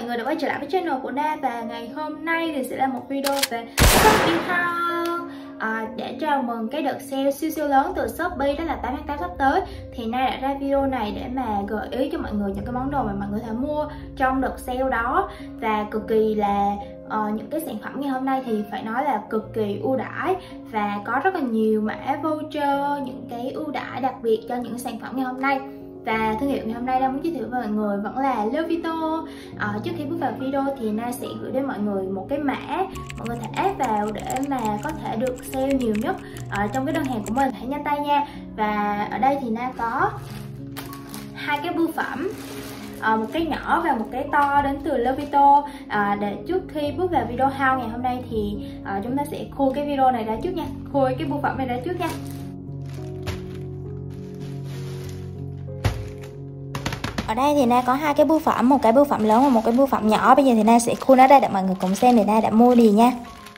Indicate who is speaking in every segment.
Speaker 1: mọi người đã quay trở lại với channel của Na. Và ngày hôm nay thì sẽ là một video về Shopee Haul để chào mừng cái đợt sale siêu lớn từ Shopee, đó là 8/8 sắp tới. Thì Na đã ra video này để mà gợi ý cho mọi người những cái món đồ mà mọi người có thể mua trong đợt sale đó. Và cực kỳ là những cái sản phẩm ngày hôm nay thì phải nói là cực kỳ ưu đãi và có rất là nhiều mã voucher, những cái ưu đãi đặc biệt cho những sản phẩm ngày hôm nay. Và thương hiệu ngày hôm nay đang muốn giới thiệu với mọi người vẫn là Louis Vuitton. Trước khi bước vào video thì Na sẽ gửi đến mọi người một cái mã mọi người thể áp vào để mà có thể được sale nhiều nhất trong cái đơn hàng của mình. Hãy nhanh tay nha. Và ở đây thì Na có hai cái bưu phẩm, một cái nhỏ và một cái to đến từ Louis Vuitton. Để trước khi bước vào video haul ngày hôm nay thì chúng ta sẽ khui cái video này ra trước nha, khui cái bưu phẩm này ra trước nha.
Speaker 2: Ở đây thì Na có hai cái bưu phẩm, một cái bưu phẩm lớn và một cái bưu phẩm nhỏ. Bây giờ thì Na sẽ khui nó ra để mọi người cùng xem thì Na đã mua gì nha.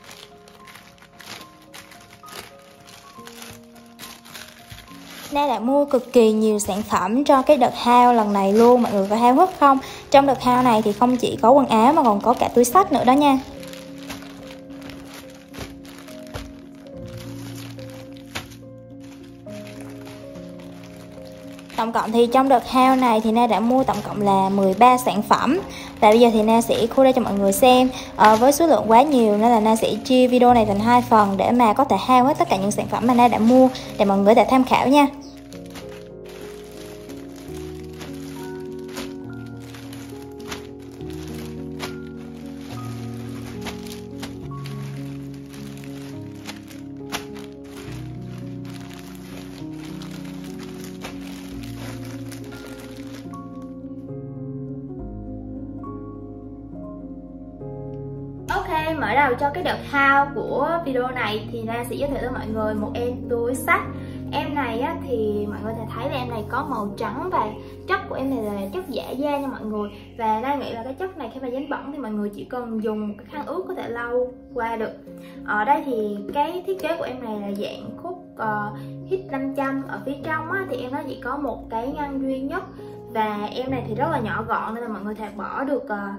Speaker 2: Na đã mua cực kỳ nhiều sản phẩm cho cái đợt haul lần này luôn. Mọi người có háo hức không? Trong đợt haul này thì không chỉ có quần áo mà còn có cả túi xách nữa đó nha. Tổng cộng thì trong đợt haul này thì Na đã mua tổng cộng là 13 sản phẩm. Và bây giờ thì Na sẽ khui ra cho mọi người xem. Với số lượng quá nhiều nên là Na sẽ chia video này thành 2 phần để mà có thể haul hết tất cả những sản phẩm mà Na đã mua để mọi người có thể tham khảo nha.
Speaker 1: Ok, mở đầu cho cái đợt haul của video này thì Na sẽ giới thiệu với mọi người một em túi xách. Em này á, thì mọi người thể thấy là em này có màu trắng và chất của em này là chất giả da nha mọi người. Và Na nghĩ là cái chất này khi mà dính bẩn thì mọi người chỉ cần dùng một cái khăn ướt có thể lau qua được. Ở đây thì cái thiết kế của em này là dạng khúc hít 500. Ở phía trong á, thì em nó chỉ có một cái ngăn duy nhất. Và em này thì rất là nhỏ gọn nên là mọi người thể bỏ được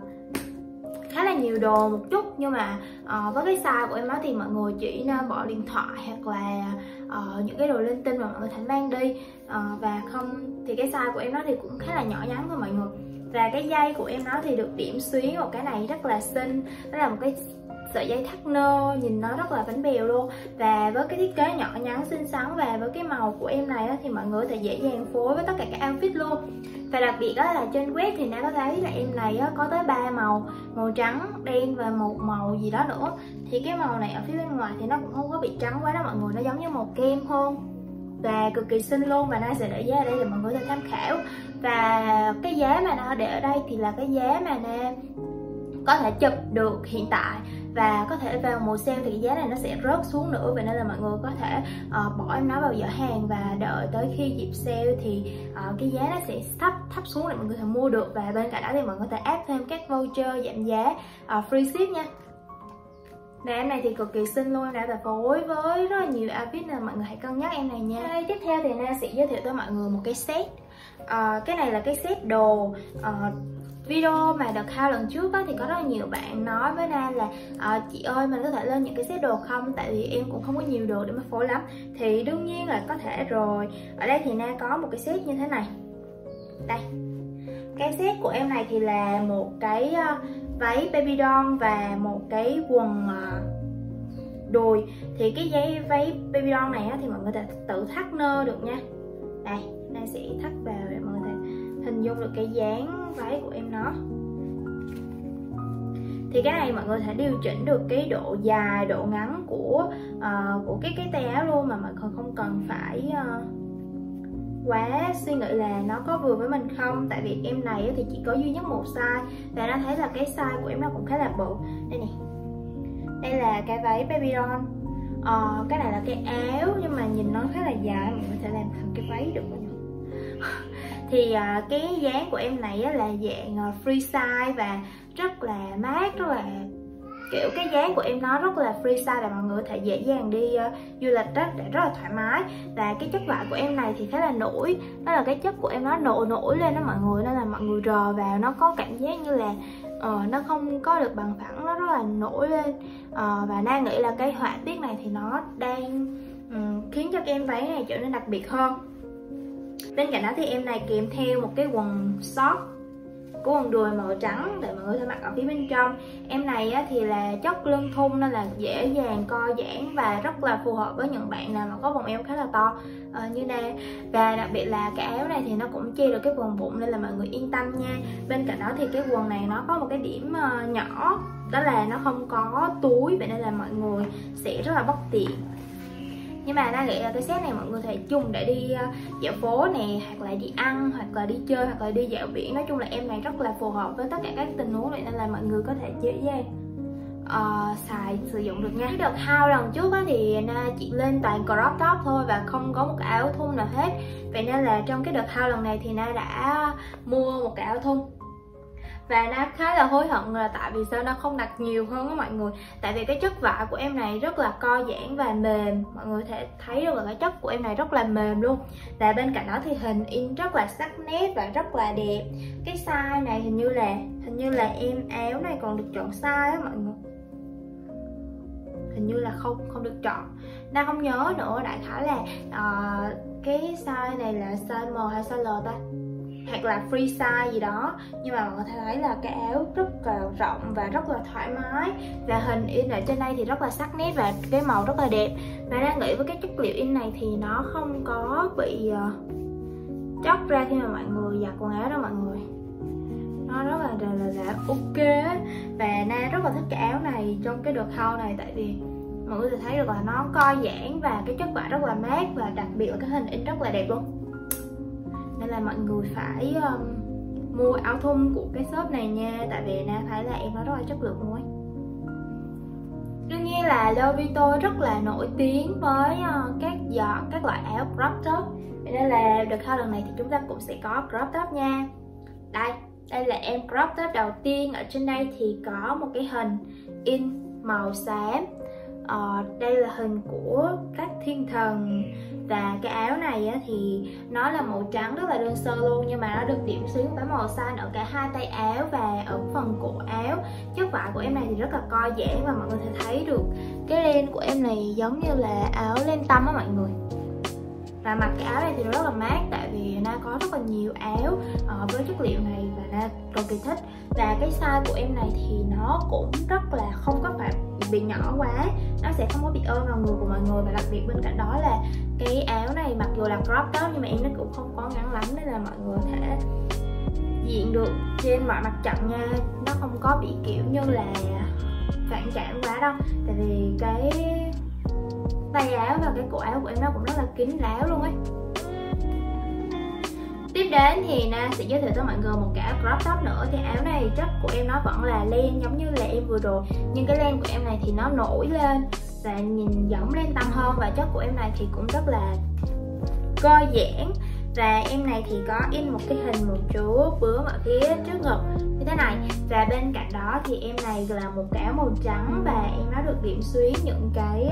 Speaker 1: khá là nhiều đồ một chút. Nhưng mà với cái size của em đó thì mọi người chỉ nên bỏ điện thoại hoặc là những cái đồ linh tinh mà mọi người thể mang đi. Và không thì cái size của em đó thì cũng khá là nhỏ nhắn thôi mọi người. Và cái dây của em nó thì được điểm xuyến một cái này rất là xinh. Đó là một cái sợi dây thắt nơ, nhìn nó rất là bánh bèo luôn. Và với cái thiết kế nhỏ nhắn xinh xắn và với cái màu của em này thì mọi người có thể dễ dàng phối với tất cả các outfit luôn. Và đặc biệt đó là trên web thì Na có thấy là em này có tới 3 màu, màu trắng, đen và một màu gì đó nữa. Thì cái màu này ở phía bên ngoài thì nó cũng không có bị trắng quá đó mọi người, nó giống như màu kem hơn. Và cực kỳ xinh luôn. Và Na sẽ để giá ở đây để mọi người có thể tham khảo. Và cái giá mà Na để ở đây thì là cái giá mà Na có thể chụp được hiện tại. Và có thể vào mùa sale thì cái giá này nó sẽ rớt xuống nữa. Vậy nên là mọi người có thể bỏ em nó vào giỏ hàng và đợi tới khi dịp sale thì cái giá nó sẽ thấp xuống để mọi người có thể mua được. Và bên cạnh đó thì mọi người có thể áp thêm các voucher giảm giá free ship nha. Và em này thì cực kỳ xinh luôn, em đã là phối với rất là nhiều outfit nên mọi người hãy cân nhắc em này nha. Tiếp theo thì Na sẽ giới thiệu tới mọi người một cái set. Cái này là cái set đồ. Video mà đợt haul lần trước á, thì có rất là nhiều bạn nói với Na là chị ơi mình có thể lên những cái set đồ không, tại vì em cũng không có nhiều đồ để mà phối lắm. Thì đương nhiên là có thể rồi. Ở đây thì Na có một cái set như thế này. Đây, cái set của em này thì là một cái váy baby doll và một cái quần đùi. Thì cái giấy váy baby doll này á, thì mọi người có thể tự thắt nơ được nha. Đây, Na sẽ thắt vào để mọi người có thể hình dung được cái dáng váy của em nó. Thì cái này mọi người có thể điều chỉnh được cái độ dài, độ ngắn của cái tay áo luôn, mà mọi người không cần phải quá suy nghĩ là nó có vừa với mình không. Tại vì em này thì chỉ có duy nhất một size. Và nó thấy là cái size của em nó cũng khá là bự. Đây nè, đây là cái váy baby doll. Cái này là cái áo nhưng mà nhìn nó khá là dài, mình có thể làm thành cái váy được. Thì cái dáng của em này là dạng free size và rất là mát, rất là kiểu cái dáng của em nó rất là free size để mọi người có thể dễ dàng đi du lịch rất là thoải mái. Và cái chất vải của em này thì khá là nổi, đó là cái chất của em nó nổi lên đó mọi người, nên là mọi người rờ vào nó có cảm giác như là nó không có được bằng phẳng, nó rất là nổi lên. Và Na nghĩ là cái họa tiết này thì nó đang khiến cho cái em váy này trở nên đặc biệt hơn. Bên cạnh đó thì em này kèm theo một cái quần short của quần đùi màu trắng để mọi người thể mặc ở phía bên trong. Em này á, thì là chất lưng thun nên là dễ dàng co giãn và rất là phù hợp với những bạn nào mà có vòng eo khá là to như Na. Và đặc biệt là cái áo này thì nó cũng che được cái phần bụng nên là mọi người yên tâm nha. Bên cạnh đó thì cái quần này nó có một cái điểm nhỏ, đó là nó không có túi, vậy nên là mọi người sẽ rất là bất tiện. Nhưng mà Na nghĩ là cái set này mọi người thể dùng để đi dạo phố nè, hoặc là đi ăn, hoặc là đi chơi, hoặc là đi dạo biển. Nói chung là em này rất là phù hợp với tất cả các tình huống, vậy nên là mọi người có thể dễ dàng xài sử dụng được nha. Cái đợt haul lần trước á, thì Na chỉ lên toàn crop top thôi và không có một cái áo thun nào hết. Vậy nên là trong cái đợt haul lần này thì Na đã mua một cái áo thun. Và Na khá là hối hận là tại vì sao Na không đặt nhiều hơn á mọi người. Tại vì cái chất vải của em này rất là co giãn và mềm. Mọi người có thể thấy được là cái chất của em này rất là mềm luôn. Và bên cạnh đó thì hình in rất là sắc nét và rất là đẹp. Cái size này hình như là em áo này còn được chọn size á mọi người. Hình như là không được chọn. Na không nhớ nữa, đại khái là cái size này là size M hay size L ta? Hoặc là free size gì đó. Nhưng mà mọi người thấy là cái áo rất là rộng và rất là thoải mái. Và hình in ở trên đây thì rất là sắc nét và cái màu rất là đẹp. Và đang nghĩ với cái chất liệu in này thì nó không có bị chóc ra khi mà mọi người giặt quần áo đó mọi người. Nó rất là ok. Và Na rất là thích cái áo này trong cái đợt haul này. Tại vì mọi người thấy được là nó co giãn và cái chất vải rất là mát. Và đặc biệt là cái hình in rất là đẹp luôn. Nên là mọi người phải mua áo thun của cái shop này nha. Tại vì Na thấy là em nó rất là chất lượng luôn ấy. Đương nhiên là Louis Vuitton rất là nổi tiếng với các loại áo crop top. Vậy nên là đợt haul lần này thì chúng ta cũng sẽ có crop top nha. Đây là em crop top đầu tiên. Ở trên đây thì có một cái hình in màu xám. Đây là hình của các thiên thần. Và cái áo này á, thì nó là màu trắng rất là đơn sơ luôn. Nhưng mà nó được điểm xuyến với màu xanh ở cả hai tay áo và ở phần cổ áo. Chất vải của em này thì rất là co giãn. Và mọi người thể thấy được cái len của em này giống như là áo len tăm á mọi người. Và mặc cái áo này thì rất là mát. Tại vì Na có rất là nhiều áo với chất liệu này và Na cực kỳ thích. Và cái size của em này thì nó cũng rất là không có phải bị nhỏ quá. Nó sẽ không có bị ôm vào người của mọi người. Và đặc biệt bên cạnh đó là cái áo này mặc dù là crop top nhưng mà em nó cũng không có ngắn lắm. Nên là mọi người có thể diện được trên mọi mặt trận nha. Nó không có bị kiểu như là phản cảm quá đâu. Tại vì cái tay áo và cái cổ áo của em nó cũng rất là kín đáo luôn ấy. Tiếp đến thì Na sẽ giới thiệu tới mọi người một cái áo crop top nữa. Thì áo này chất của em nó vẫn là len giống như là em vừa rồi. Nhưng cái len của em này thì nó nổi lên và nhìn giống len tăm hơn. Và chất của em này thì cũng rất là co giãn. Và em này thì có in một cái hình một chú bướm ở phía trước ngực như thế này. Và bên cạnh đó thì em này là một cái áo màu trắng. Và em nó được điểm xuyến những cái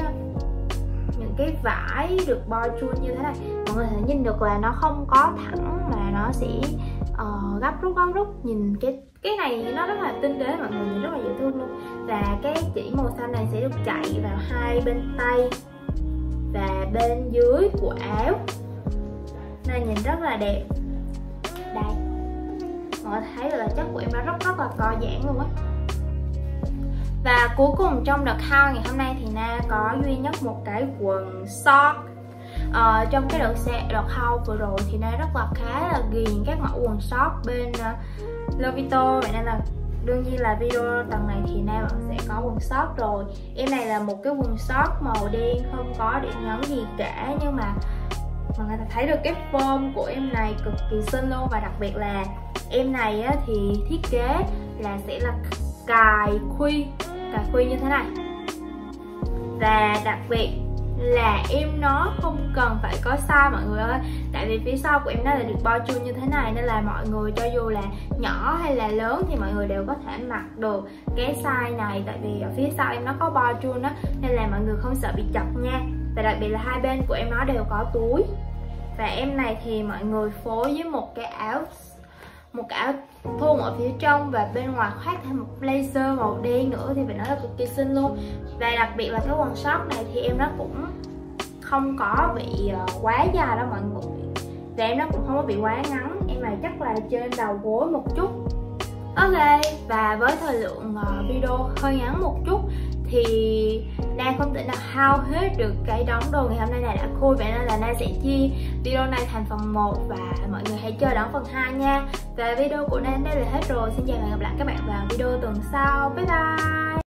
Speaker 1: vải được bo chuôn như thế này. Mọi người có thể nhìn được là nó không có thẳng mà nó sẽ gấp rút. Nhìn cái này nó rất là tinh tế, mọi người nhìn rất là dễ thương luôn. Và cái chỉ màu xanh này sẽ được chạy vào hai bên tay và bên dưới của áo nên nhìn rất là đẹp. Đây, mọi người thấy được là chất của em nó rất là co giãn luôn á. Và cuối cùng trong đợt haul ngày hôm nay thì Na có duy nhất một cái quần short. Trong cái đợt haul vừa rồi thì Na rất là khá là ghiền các mẫu quần short bên Louis Vuitton. Vậy nên là đương nhiên là video lần này thì Na vẫn sẽ có quần short rồi. Em này là một cái quần short màu đen không có điểm nhấn gì cả. Nhưng mà mọi người thấy được cái form của em này cực kỳ xinh luôn. Và đặc biệt là em này á, thì thiết kế là sẽ là cài khuy như thế này. Và đặc biệt là em nó không cần phải có size mọi người ơi. Tại vì phía sau của em nó là được bo chuôn như thế này. Nên là mọi người cho dù là nhỏ hay là lớn thì mọi người đều có thể mặc được cái size này. Tại vì ở phía sau em nó có bo chuôn á, nên là mọi người không sợ bị chật nha. Và đặc biệt là hai bên của em nó đều có túi. Và em này thì mọi người phối với một cái áo một cái áo thun ở phía trong và bên ngoài khoác thêm một blazer màu đen nữa thì phải nói là cực kỳ xinh luôn. Và đặc biệt là cái quần short này thì em nó cũng không có bị quá dài đâu mọi người, và em nó cũng không có bị quá ngắn, em này chắc là trên đầu gối một chút. Ok, và với thời lượng video hơi ngắn một chút thì Na không thể nào hao hết được cái đống đồ ngày hôm nay này đã khui, vậy nên là Na sẽ chia video này thành phần 1 và mọi người hãy chờ đón phần 2 nha. Và video của Na đây là hết rồi, xin chào và hẹn gặp lại các bạn vào video tuần sau, bye bye.